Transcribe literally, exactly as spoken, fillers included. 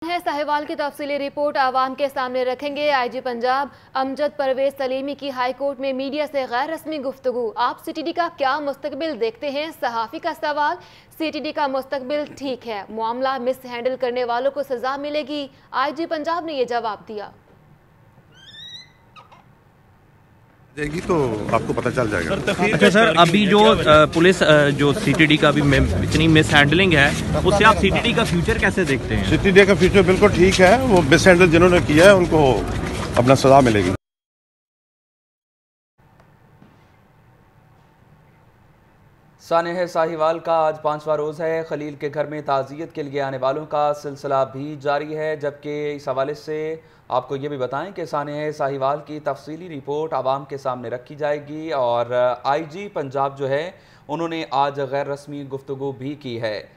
है साहिवाल की तफसीली रिपोर्ट आवाम के सामने रखेंगे। आईजी पंजाब अमजद परवेज सलीमी की हाई कोर्ट में मीडिया से गैर रस्मी गुफ्तगू। आप सीटीडी का क्या मुस्तकबिल देखते हैं? सहाफ़ी का सवाल। सीटीडी का मुस्तकबिल ठीक है, मामला मिस हैंडल करने वालों को सजा मिलेगी। आईजी पंजाब ने यह जवाब दिया। देगी तो आपको पता चल जाएगा। अच्छा सर, अभी जो पुलिस जो सीटीडी का भी इतनी मिस हैंडलिंग है, उससे आप सीटीडी का फ्यूचर कैसे देखते हैं? सीटीडी का फ्यूचर बिल्कुल ठीक है। वो मिस हैंडल जिन्होंने किया है उनको अपना सजा मिलेगी। सानेह साहिवाल का आज पांचवा रोज़ है। खलील के घर में ताज़ियत के लिए आने वालों का सिलसिला भी जारी है। जबकि इस हवाले से आपको ये भी बताएं कि सानेह साहिवाल की तफसीली रिपोर्ट आवाम के सामने रखी जाएगी और आईजी पंजाब जो है उन्होंने आज गैर रस्मी गुफ्तगू भी की है।